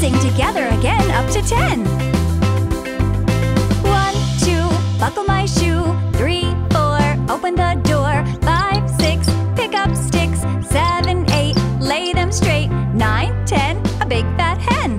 sing together again up to 10. 1, 2, buckle my shoe. 3, 4, open the door. 5, 6, pick up sticks. 7, 8, lay them straight. 9, 10, a big fat hen.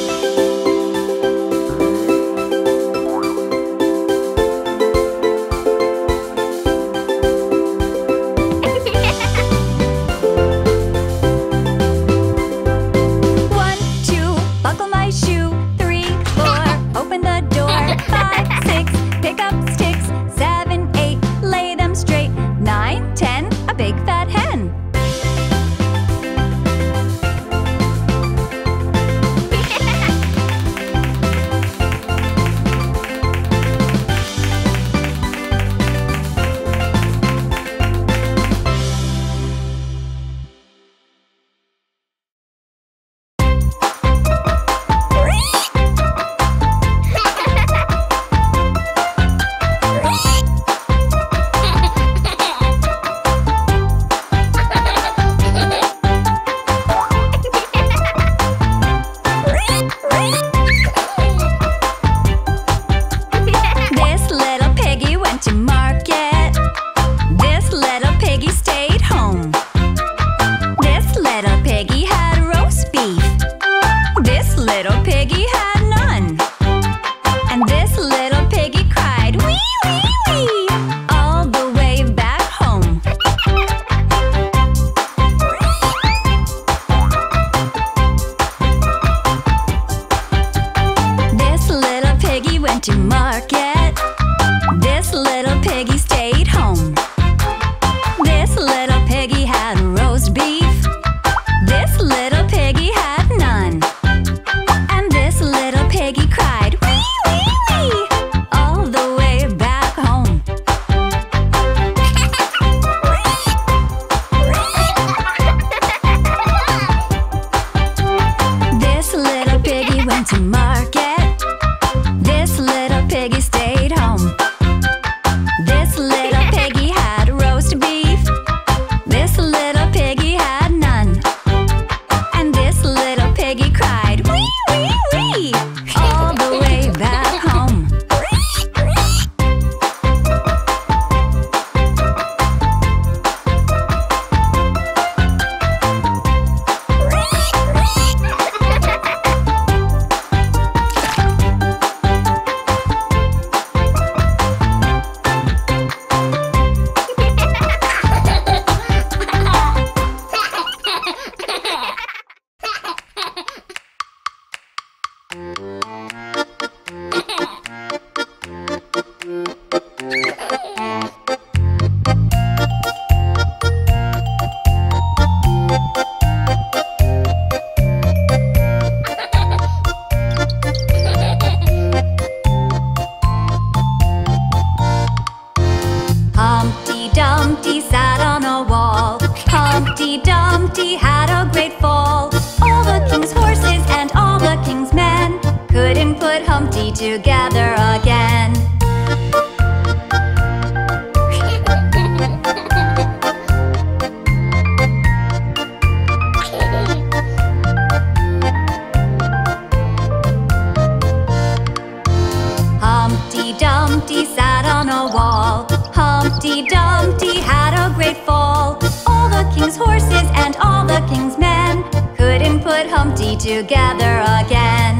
Together again. Humpty Dumpty sat on a wall. Humpty Dumpty had a great fall. All the king's horses and all the king's men couldn't put Humpty together again.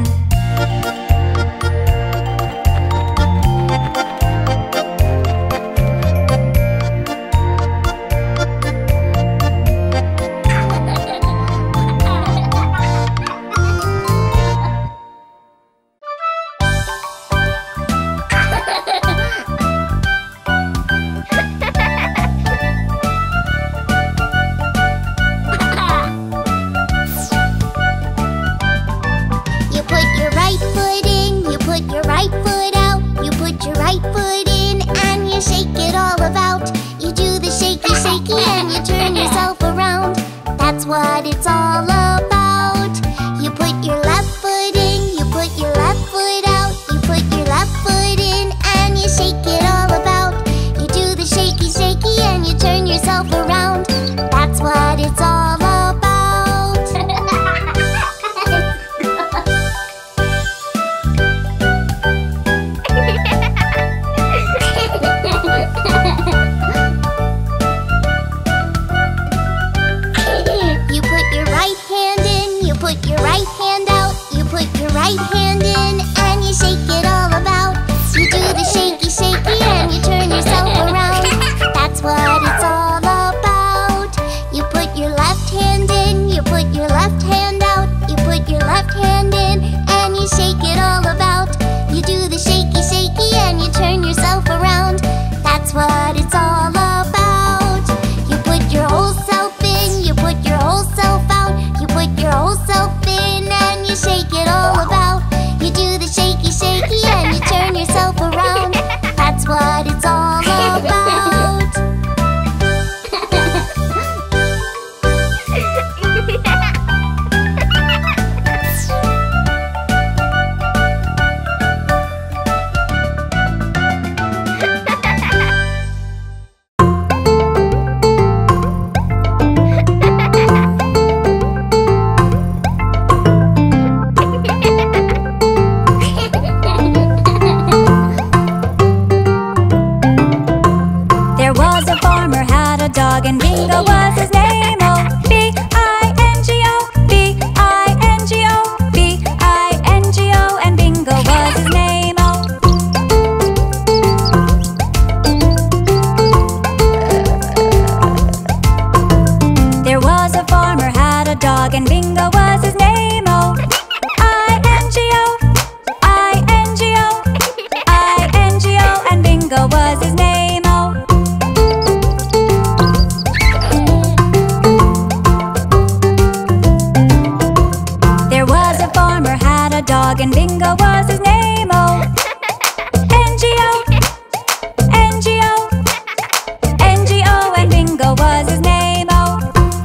What it's all about. You put your left foot in, you put your left foot out. You put your left foot in and you shake it all about. You do the shaky shaky and you turn yourself around. That's what it's all about. right hand out, you put your right hand in, and you shake it all about. You do the shaky shaky and you turn yourself around. That's what it's all about. You put your left hand in, you put your left hand out, you put your left hand in, and you shake it all about. You do the shaky shaky and you turn yourself around. That's what it's all about. You put your whole self in, you put your whole self out, you put your whole self in, and you shake it all about. You do the shaky shaky and you turn yourself around. That's what it's all about. And Bingo was his name, oh, B-I-N-G-O, B-I-N-G-O, B-I-N-G-O, and Bingo was his name, oh. There was a farmer had a dog, and Bingo was his name, oh, I-N-G-O, I-N-G-O, I-N-G-O, and Bingo was his name, oh. Dog and Bingo was his name, oh, N-G-O, N-G-O, N-G-O, and Bingo was his name, oh.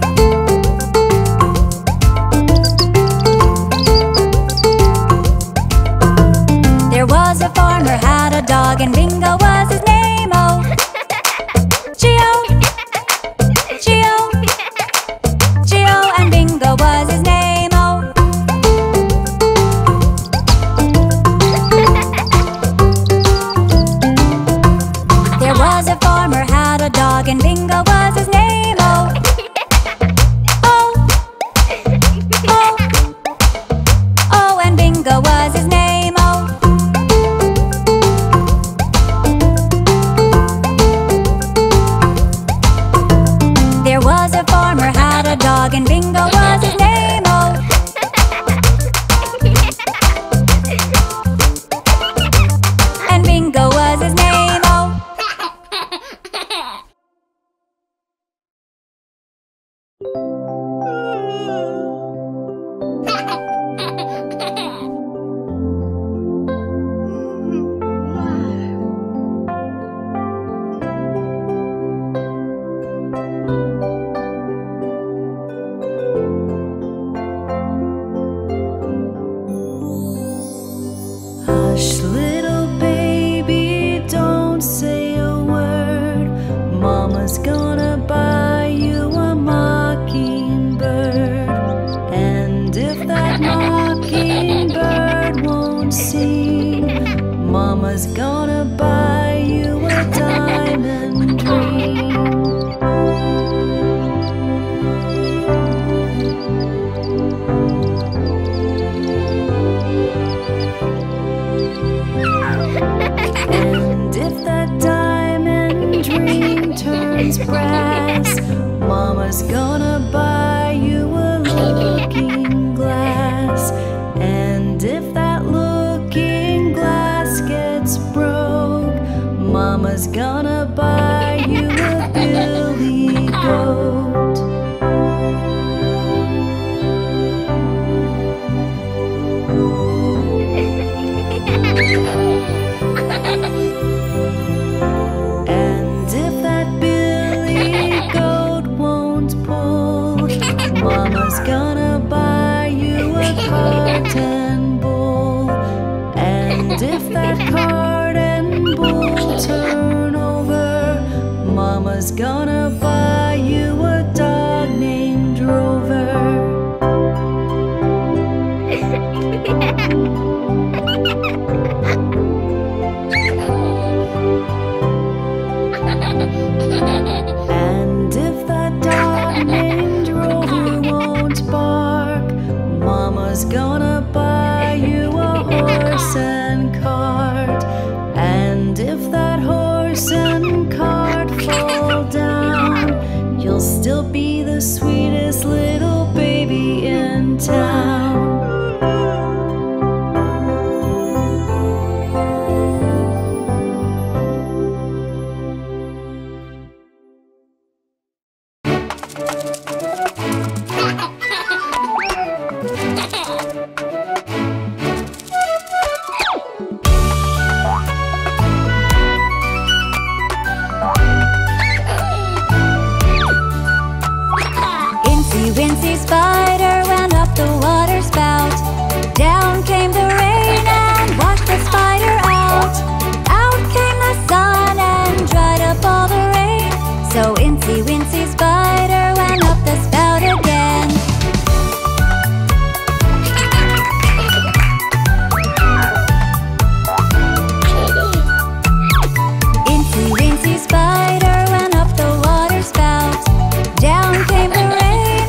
There was a farmer had a dog and Bingo was his name, oh, G-O, G-O, G-O, and Bingo was his name, oh. Dog and Bingo was his name, oh, oh, oh, oh, and Bingo was his name, oh. There was a farmer had a dog and Bingo was his name, oh, and Bingo was his name, oh. Hush, little baby, don't say a word. Mama's gonna buy you a mockingbird. And if that mockingbird won't sing, Mama's gonna buy you a diamond ring. And if that diamond ring turns brass, Mama's gonna buy you a looking glass. And if that looking glass gets broke, Mama's gonna buy you a billy goat. And if that billy goat won't pull, Mama's gonna buy you a cart and bull. And if that cart and bull turn over, Mama's gonna buy you a dog named Rover. And if that dog named Rover won't bark, will be the sweetest little baby in town. Wincy spider went up the water spout. Down came the rain and washed the spider out. Out came the sun and dried up all the rain. So Incy Wincy spider went up the spout again. Incy Wincy spider went up the water spout. Down came the rain.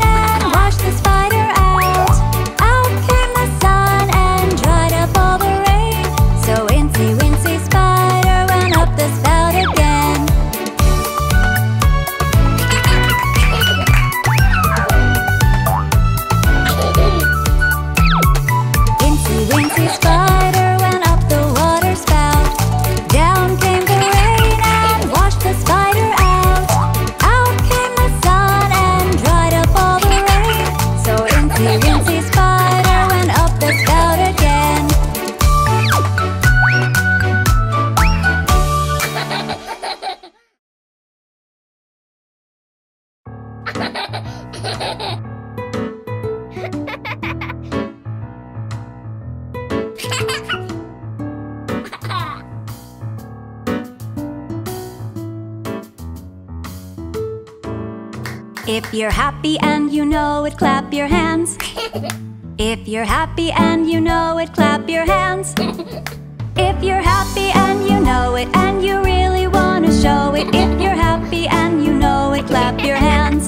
If you're happy and you know it, clap your hands. If you're happy and you know it, clap your hands. If you're happy and you know it and you really want to show it, if you're happy and you know it, clap your hands.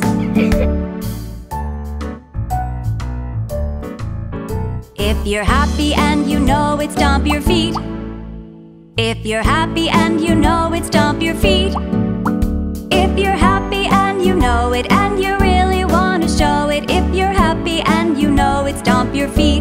If you're happy and you know it, stomp your feet. If you're happy and you know it, stomp your feet. If you're happy and you know it and you really want to show it, if you're happy and you know it, stomp your feet.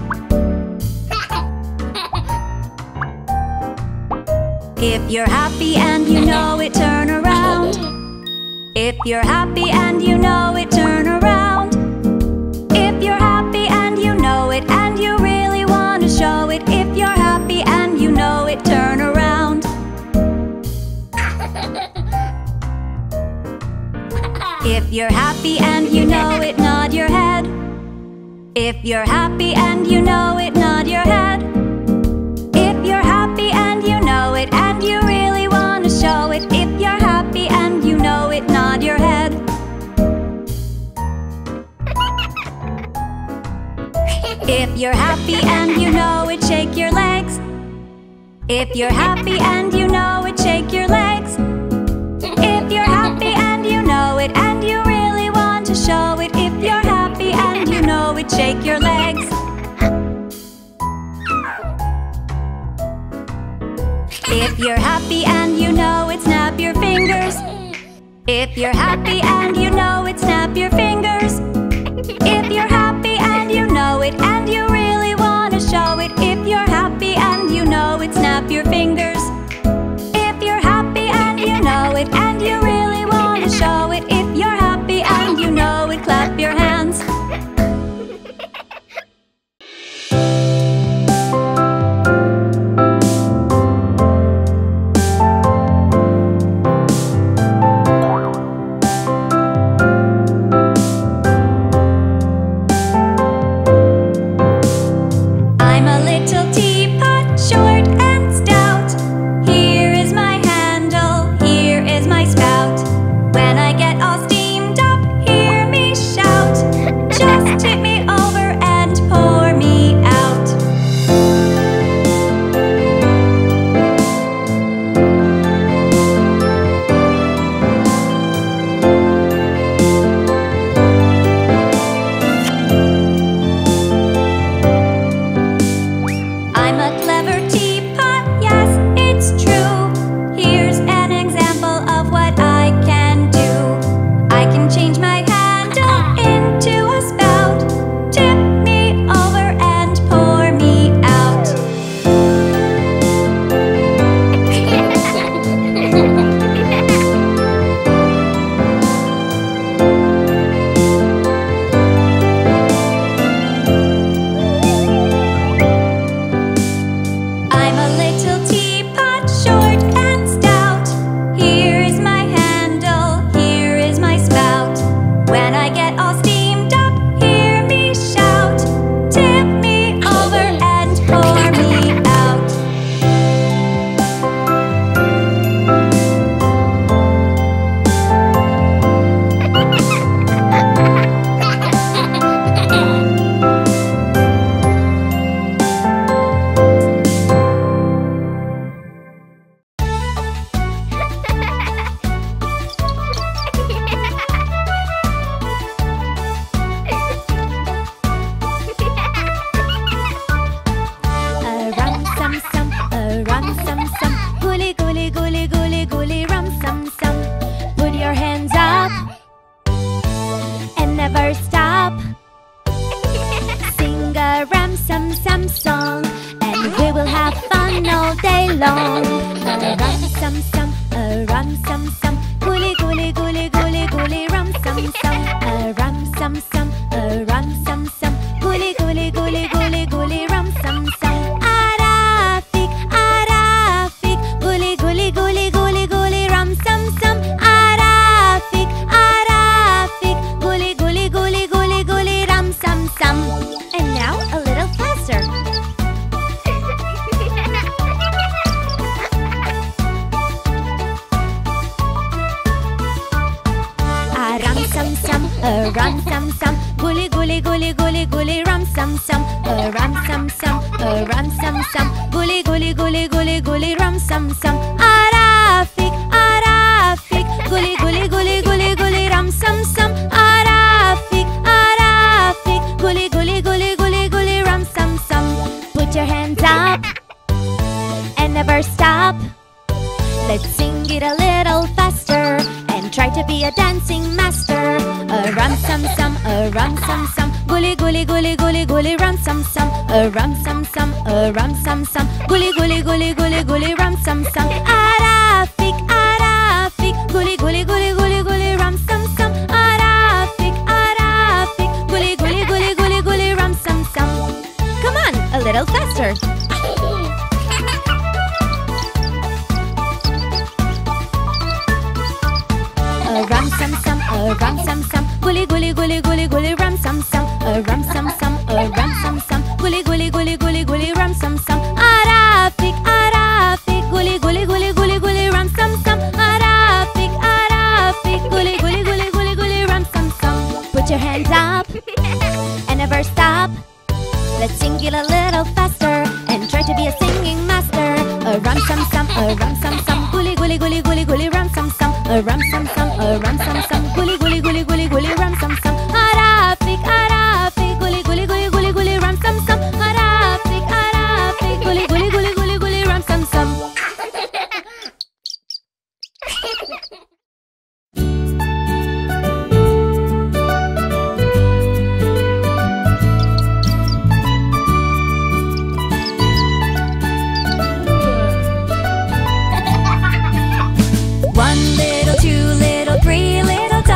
If you're happy and you know it, turn around. If you're happy and you know it, turn around. If you're happy and you know it and you really want to show it, if you're happy and you know it, turn around. If you're happy and you know it, nod your head. If you're happy and you know it, nod your head. If you're happy and you know it and you really want to show it, if you're happy and you know it, nod your head. If you're happy and you know it, shake your legs. If you're happy and you know it, shake your legs. If you're happy and you know it and you really want to show it, if you're happy and you know it, shake your legs. If you're happy and you know it, snap your fingers. If you're happy and you know it, snap your fingers. If you're happy and you know it and you really want to show it, if you're happy and you know it, snap your fingers. If you're happy and you know it and you really want to show it, if you're happy and you know it, clap your hands. I'm a little teapot, short and stout. rum-sum-sum song, and we will have fun all day long. A rum-sum-sum, a rum-sum-sum, gooly gooly gooly gooly gooly rum-sum-sum. A rum-sum-sum, a rum-sum-sum, gooly gooly gooly gooly gooly rum-sum-sum. Arafik, arafik, gooly gooly gooly gooly gooly rum-sum-sum. Arafik, arafik, gooly gooly gooly gooly gooly rum-sum-sum. And now a little faster. A rum-sum-sum, a rum-sum-sum, gooly gooly gooly gooly gooly rum-sum-sum. A rum-sum-sum, a rum-sum-sum, gooly gooly gooly gooly gooly rum-sum-sum. Arafik, arafik, gooly gooly gooly gooly gooly rum-sum-sum. Arafik, arafik, gooly gooly gooly gooly gooly rum-sum-sum. Put your hands up and never stop. Let's sing it a little faster and try to be a dancing master. A rum-sum-sum, a rum-sum-sum, gooly gooly gooly gooly gooly rum-sum-sum. A rum-sum-sum, a rum-sum-sum, gooly gooly gooly gooly gooly rum-sum-sum. Arafik, arafik, gooly gooly gooly gooly gooly rum-sum-sum. Arafik, arafik, gooly gooly gooly gooly gooly rum-sum-sum. Come on, a little faster. A rum-sum-sum, a rum-sum-sum, gooly gooly gooly gooly gooly rum-sum-sum. A rum-sum-sum, a rum-sum-sum, gooly gooly gooly gooly gooly rum-sum-sum. Arafik, arafik, gooly gooly gooly gooly gooly rum-sum-sum. Arafik, arafik, gooly gooly gooly gooly gooly rum-sum-sum. Put your hands up and never stop. Let's sing it a little faster and try to be a singing master. A rum-sum-sum, a rum-sum-sum, gooly gooly gooly gooly gooly rum-sum-sum. A rum-sum-sum, a rum-sum-sum, gooly gooly gooly gooly gooly rum-sum-sum. Arafik, arafik, gooly gooly gooly gooly gooly rum-sum-sum. Arafik, arafik, gooly gooly gooly gooly gooly rum-sum-sum. One little, two little, three little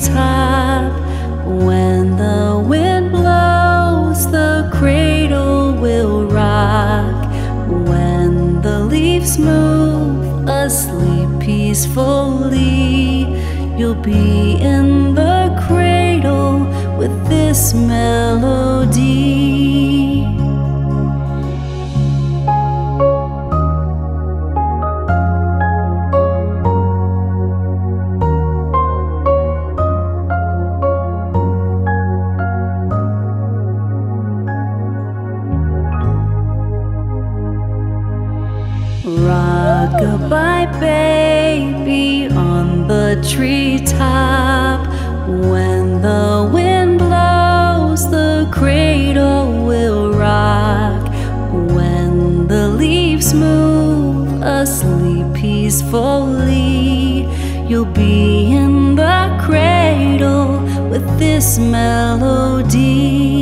treetop. When the wind blows, the cradle will rock. When the leaves move, asleep peacefully, you'll be in the cradle with this melody. Rock-a-bye baby on the treetop. When the wind blows, the cradle will rock. When the leaves move, asleep peacefully, you'll be in the cradle with this melody.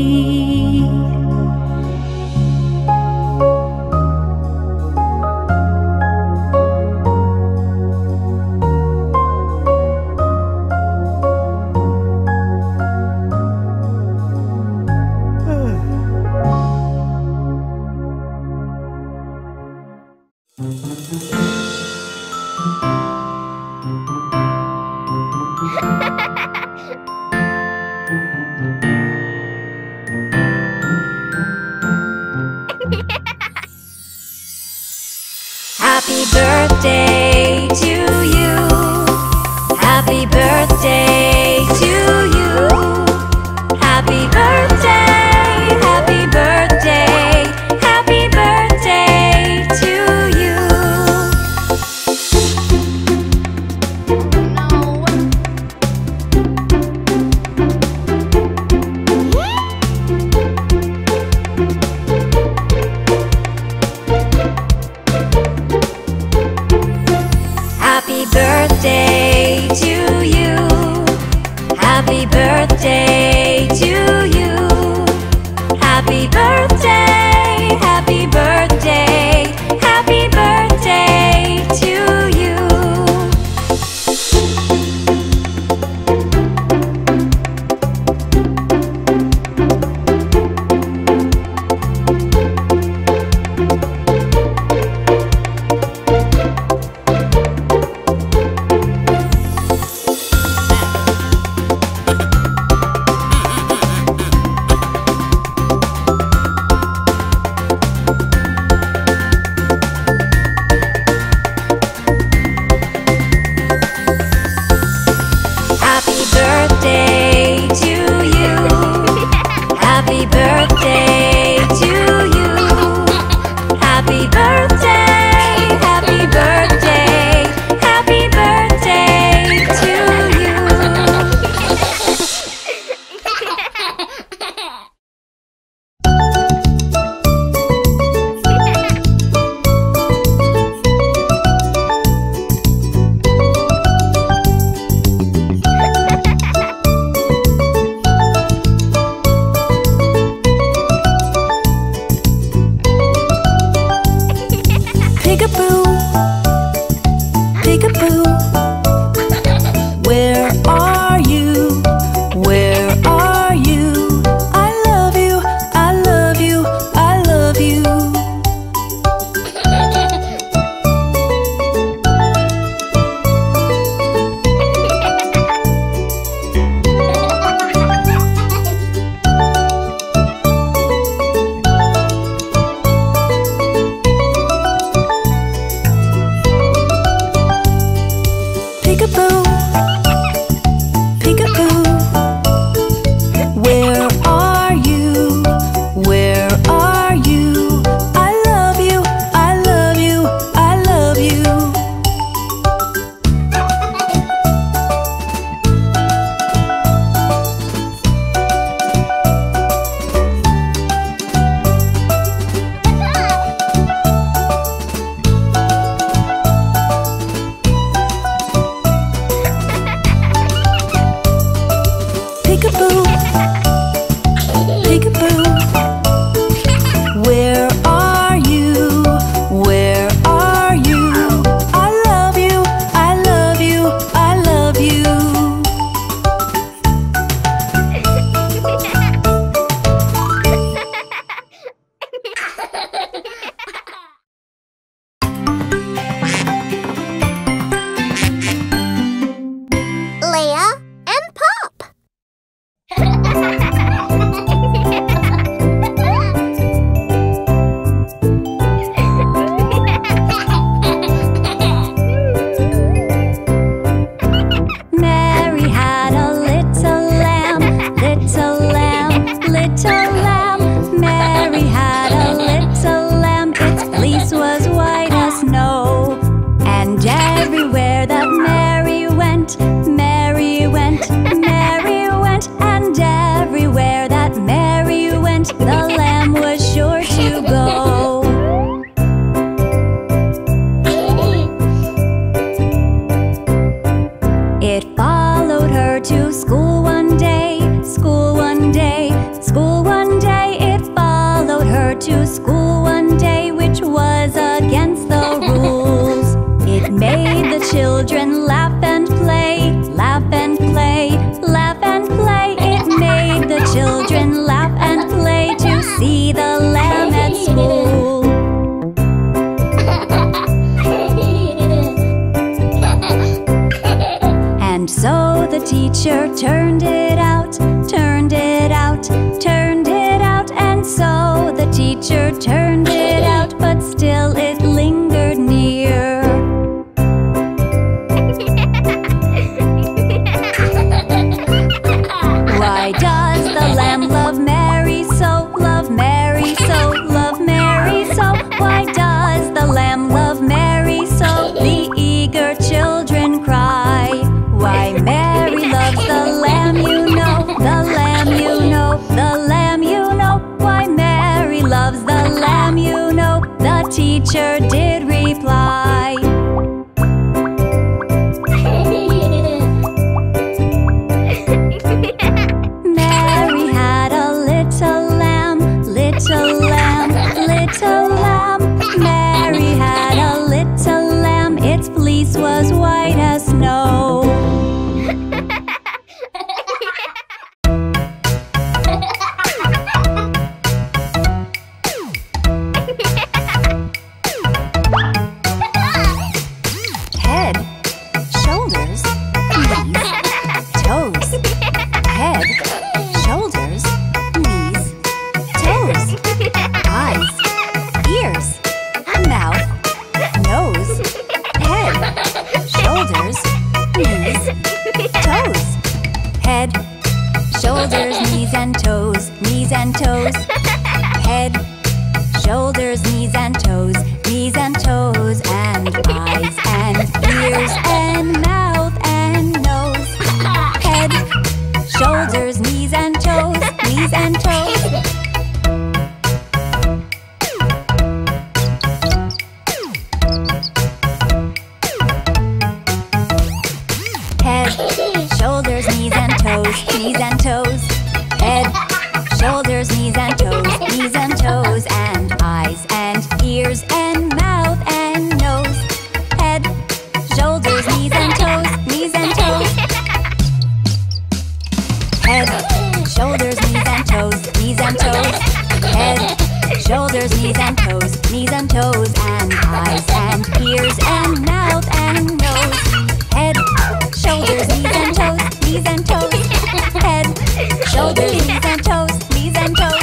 Happy birthday to you. Happy birthday to you. Happy birthday, happy birthday, happy birthday to you. Happy birthday to you. Happy birthday to you. Happy birthday, happy birthday, happy birthday to you. teacher turned it out, turned it out, turned it out. And so the teacher turned it out, but still it lingered near. Why does the lamb love Mary so, love Mary so, love Mary so? Why does the lamb love Mary so? The eager children cry. Why Mary loves the lamb, you know, the lamb, you know, the lamb, you know. Why Mary loves the lamb, you know, the teacher did reply. Mary had a little lamb, little lamb, little lamb. Mary had a little lamb, its fleece was white as snow. Head, shoulders, knees, toes. Head, shoulders, knees, toes. Eyes, ears, mouth, nose. Head, shoulders, knees, toes. Head, shoulders, knees and toes, knees and toes. Head, shoulders, knees and toes, knees and toes. And eyes and ears and mouth and nose. Head, shoulders, knees and toes, knees and toes. Head, shoulders, knees and toes, knees and toes. Head, shoulders, knees and toes, knees and toes. And eyes and ears and mouth and nose. Head, shoulders, knees and toes, knees and toes. Head, shoulders, knees and toes, knees and toes. Head, shoulders, knees and toes, knees and toes. And eyes and ears and mouth and nose. Head, shoulders, knees and toes, knees and toes. Head, shoulders, knees and toes, knees and toes.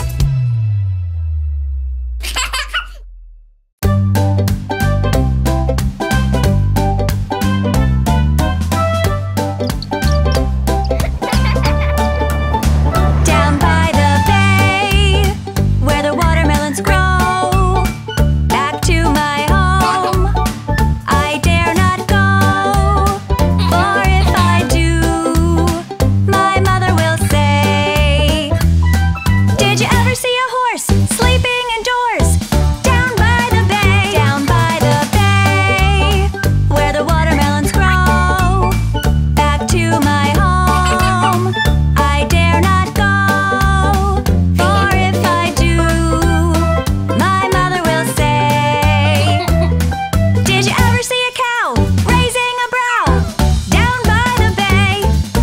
Down by the bay, where the watermelons grow, back to my home I dare not go. For if I do, my mother will say, did you ever see a horse sleeping indoors? Down by the bay, down by the bay, where the watermelons grow, back to my home I dare not go. For if I do, my mother will say, did you ever see a cow raising a brow? Down by the bay.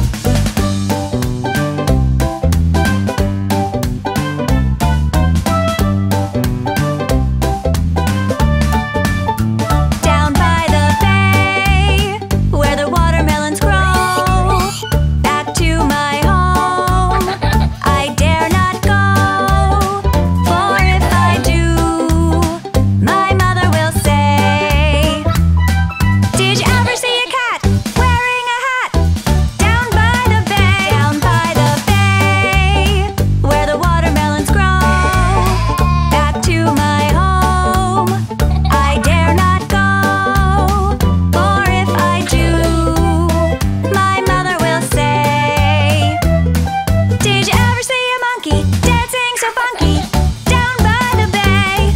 Down by the bay, where the watermelons grow, back to my home I dare not go. For if I do, my mother will say, did you ever see a cat wearing a hat? Down by the bay, down by the bay, where the watermelons grow, back to my home I dare not go. For if I do, my mother will say, did you ever see a monkey dancing so funky? Down by the bay.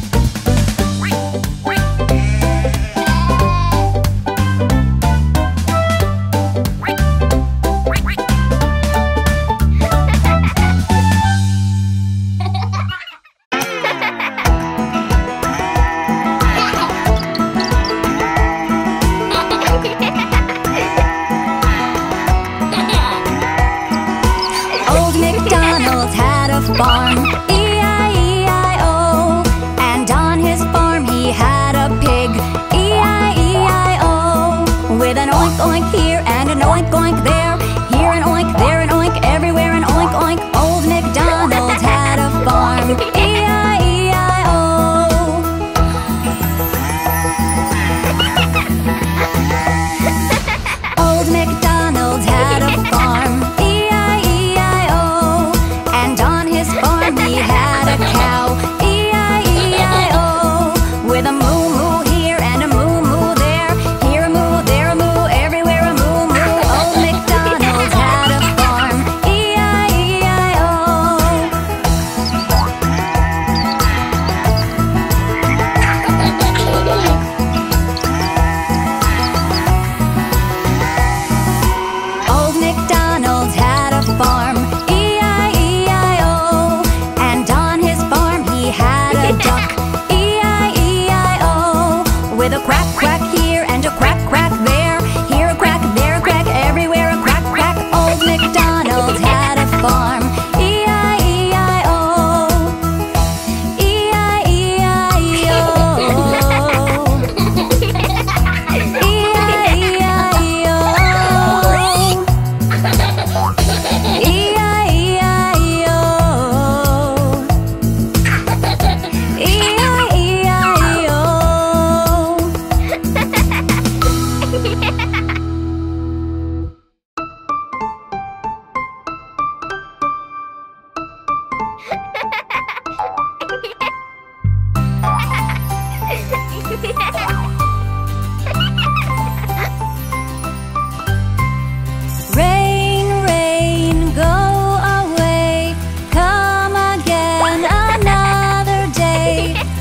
Old MacDonald had a farm, E-I-E-I-O. And on his farm he had a pig, E-I-E-I-O. With an oink oink here and an oink oink there, here E-I-E-I-O. E-I-E-I-O. Rain, rain, go away. Come again another day.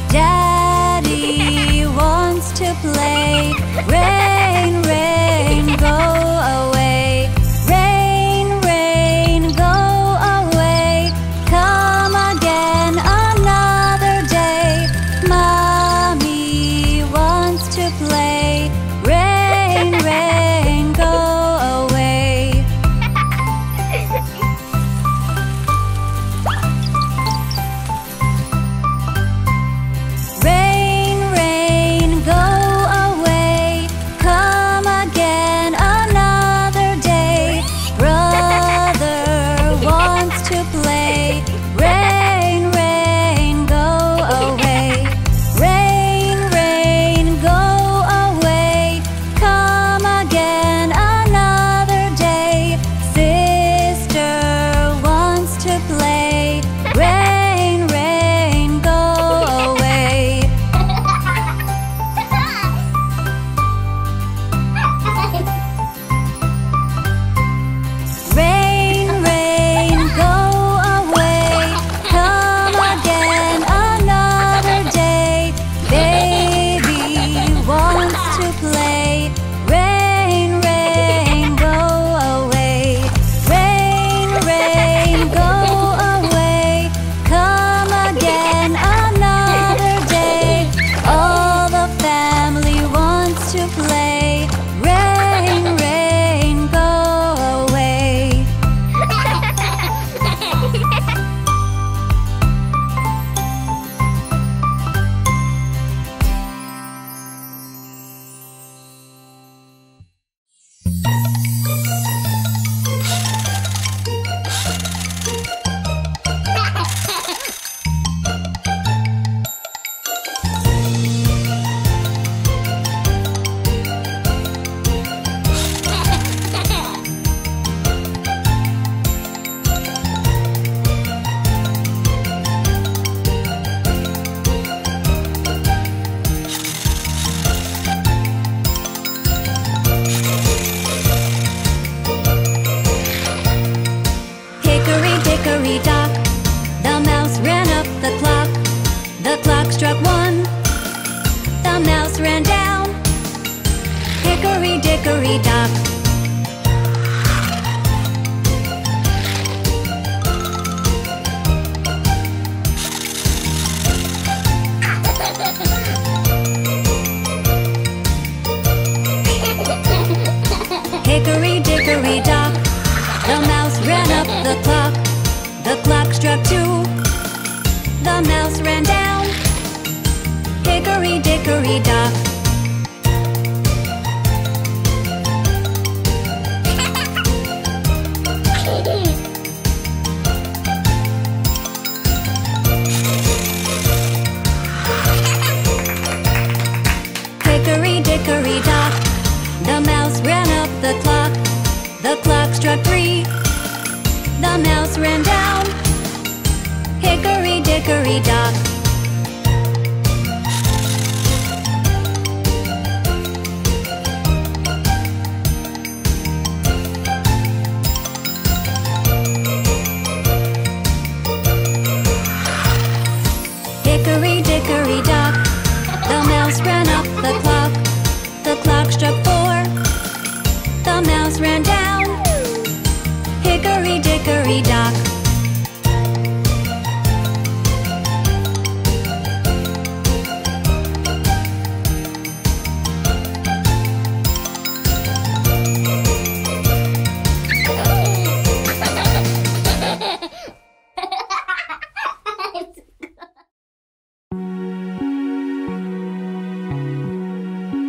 Daddy wants to play. Rain, rain, go away. Rain, rain, go away. Come again another day. Mommy wants to play. Rain, rain, go away. Rain, rain, go away. Come again another day. Brother wants to play. Rain, rain, go away. Rain, rain, go away. Come again another day. Sister wants to play. Rain, rain, go away. Rain, rain, go away. Come again another day. Baby wants to play. Rain, rain, go away. Rain, rain, go away. Come again another day. All the family wants to play. Rain, rain, go away. Hickory dickory dock, the mouse ran up the clock. The clock struck 1, the mouse ran down. Hickory dickory dock. Hickory dickory dock, the mouse ran up the clock. The clock struck 2, the mouse ran down. Hickory dickory dock. Hickory dickory dock, the mouse ran up the clock. The clock struck 3, the mouse ran down. Hickory dickory dock. Hickory dickory dock, the mouse ran up the clock. The clock struck 4, the mouse ran down. Hickory dickory dock.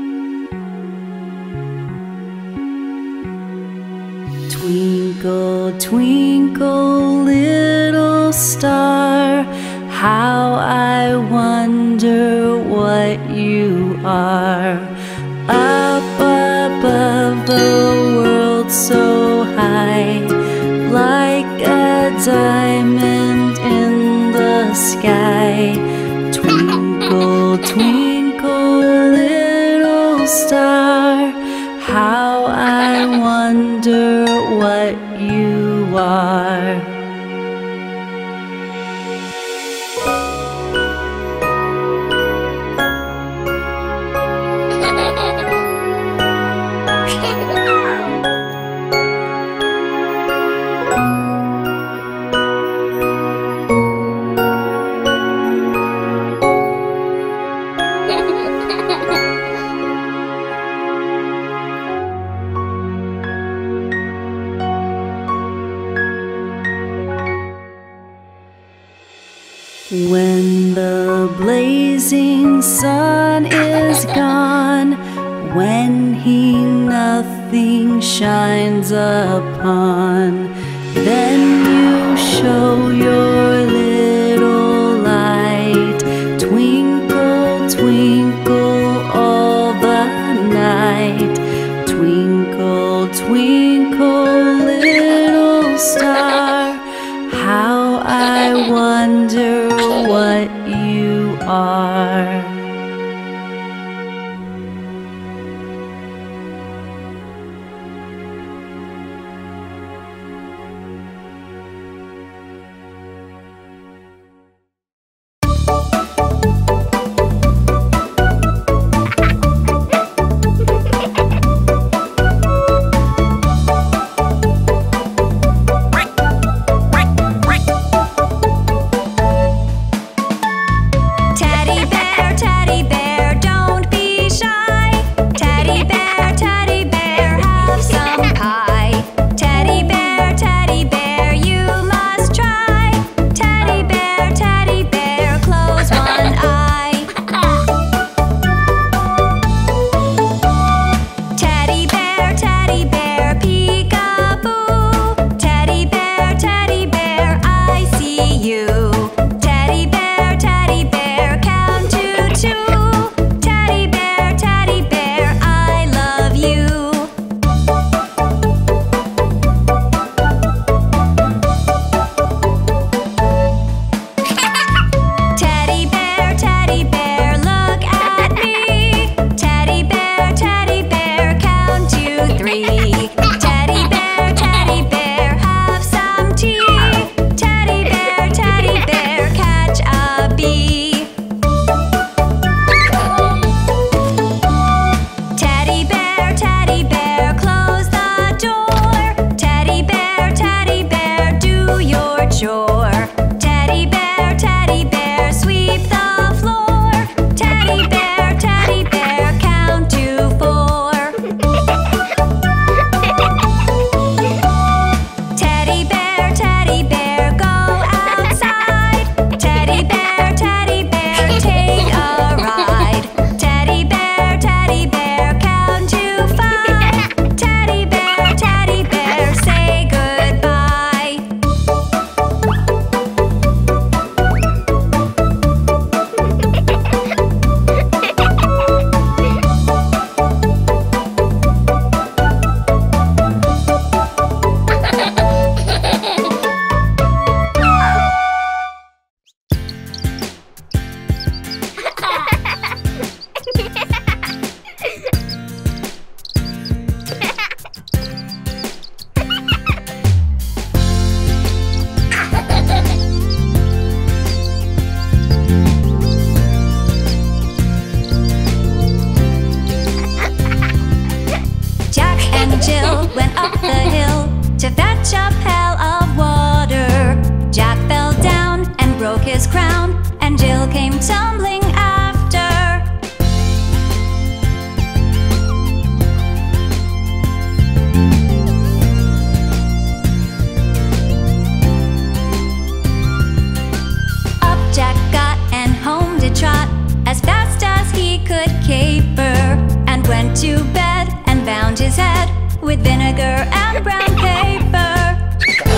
Twinkle, twinkle, little star, how I wonder what you are. Up above the world so high, like a diamond in the sky. Twinkle, twinkle, little star, how I wonder what you are. When the blazing sun is gone, when he nothing shines upon, then you show your little light. Twinkle, twinkle all the night. Twinkle, twinkle, little star, how I wonder what you are. to bed and bound his head with vinegar and brown paper.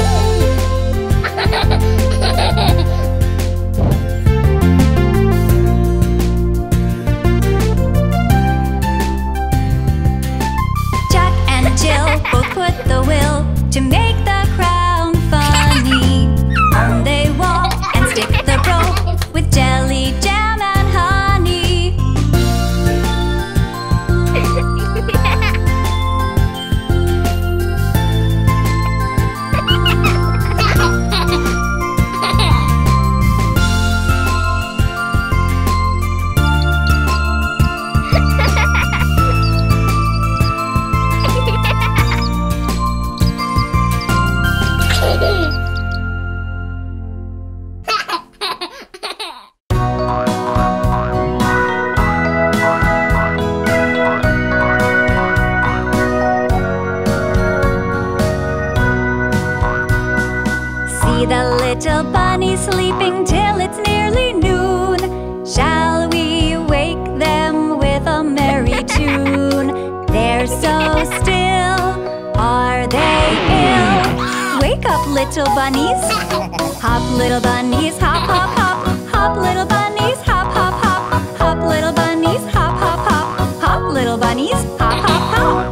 See the little bunny sleeping till it's nearly noon. Shall we wake them with a merry tune? They're so still, are they ill? Wake up, little bunnies. Hop, little bunnies, hop, hop, hop. Hop, little bunnies, hop, hop, hop. Hop, little bunnies, hop, hop, hop. Hop, little bunnies, hop, hop, hop.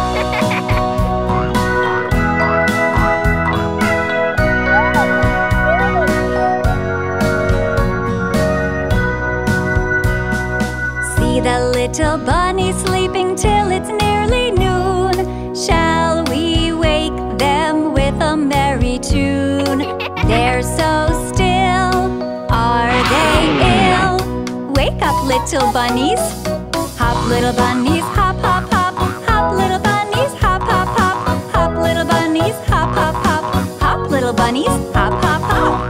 See the little bunny sleeping till it's nearly noon. Shall we wake them with a merry tune? They're so still, are they ill? Wake up, little bunnies. Hop, little bunnies, hop, hop, hop. Hop, little bunnies, hop, hop, hop. Hop, little bunnies, hop, hop, hop. Hop, little bunnies, hop, hop, hop.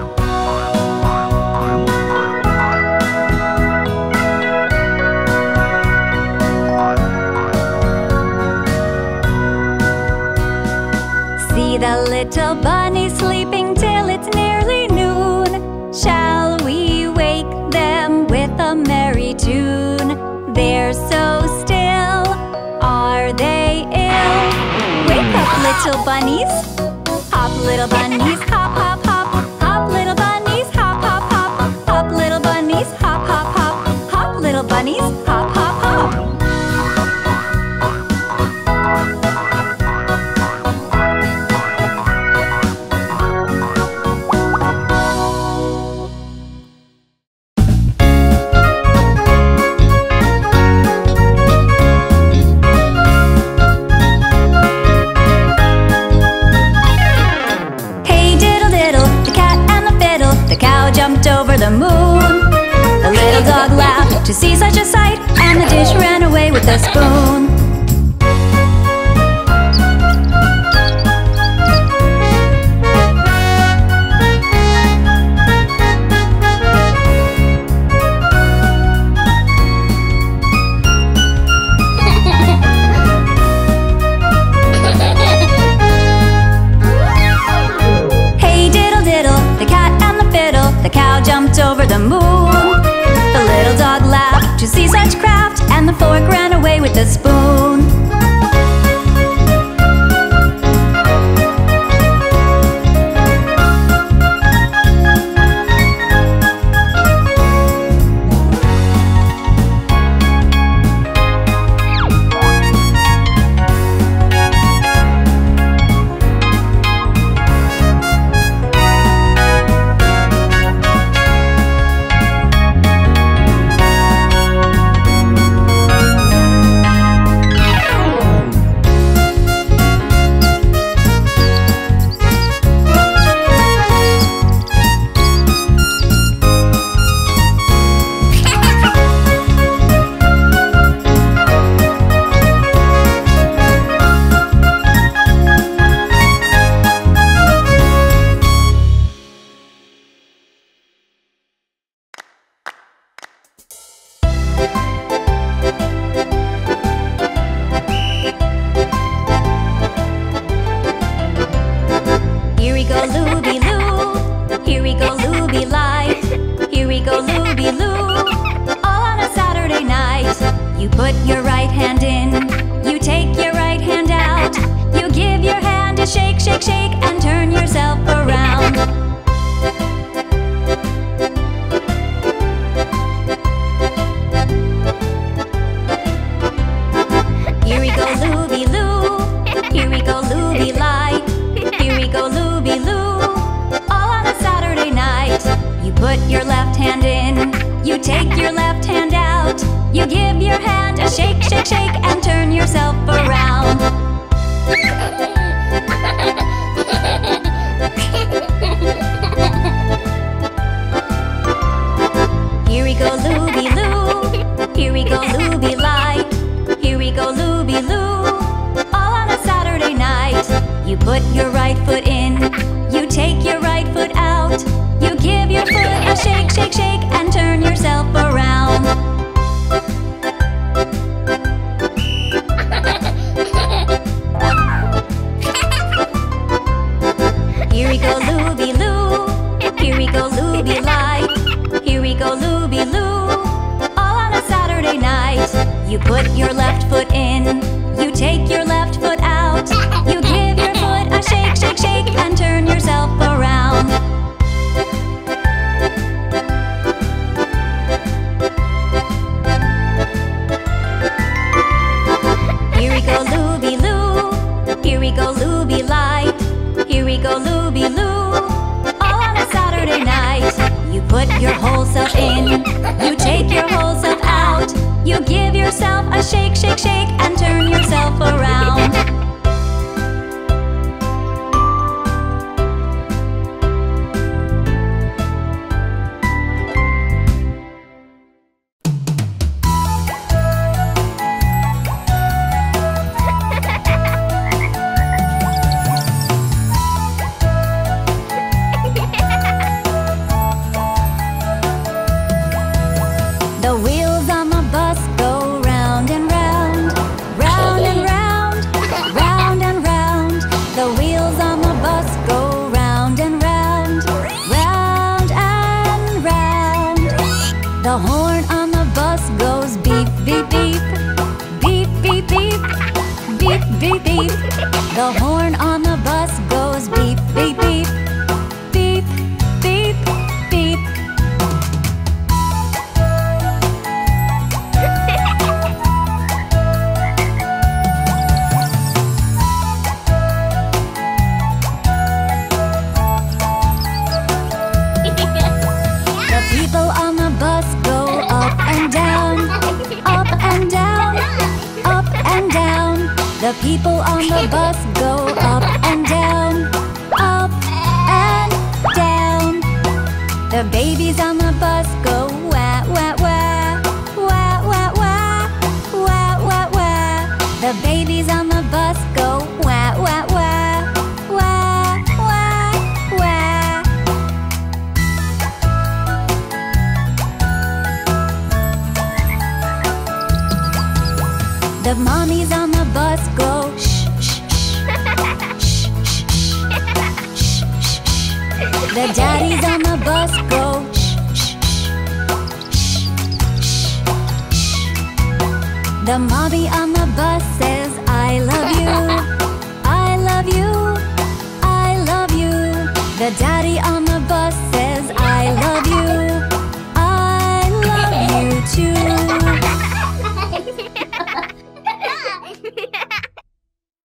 See the little bunny sleeping till it's nearly noon. Shall we wake them with a merry tune? They're so still, are they ill? Wake up, little bunnies. Hop, little bunnies, hop, hop, hop. Hop, little bunnies, hop, hop, hop. Hop, little bunnies, hop, hop, hop. Hop, little bunnies, hop, hop, hop. Over the moon, the little dog laughed to see such a sight, and the dish ran away with the spoon. Hey diddle diddle, the cat and the fiddle, the cow jumped over the moon. The little dog laughed to see such craft, and the fork ran away with the spoon. put your left foot in, you take your left foot out. You give your foot a shake, shake, shake, and turn yourself around. Here we go, looby-loo. Here we go, looby-light. Here we go, looby-loo. All on a Saturday night. You put your whole self in, you take your whole self out. You give yourself a shake, shake, shake, and turn yourself around. The wheels on the bus go round and round, round and round, round and round. The wheels on the bus go round and round, round and round. The horn on the bus goes beep, beep, beep, beep, beep, beep, beep, beep, beep. The horn on the bus goes beep, beep, beep, beep, beep, beep. The people on the bus go up and down, up and down, up and down. The people on the bus go up and down, up and down. The babies on the bus go wah, wah, wah, wah, wah, wah, wah, wah, wah. The babies on the bus go wah, wah, wah, wah, wah, wah. The mommies on the bus go shh, shh, shh, shh, shh, shh, shh, shh. The daddies on the bus go shh, shh, shh, shh, shh. The mommy on the bus says, I love you, I love you, I love you. The daddy on